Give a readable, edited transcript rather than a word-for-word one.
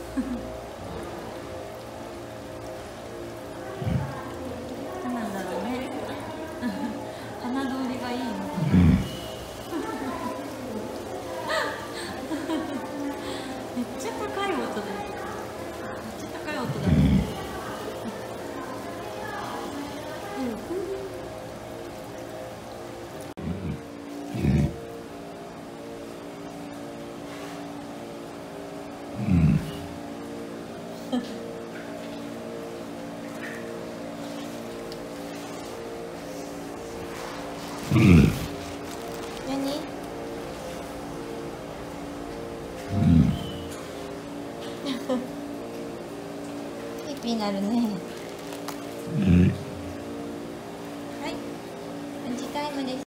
何なんだろうね。鼻通りがいいの。めっちゃ高い音だよ。めっちゃ高い音だね。何？ピーピーなるね。はい、ランチタイムです。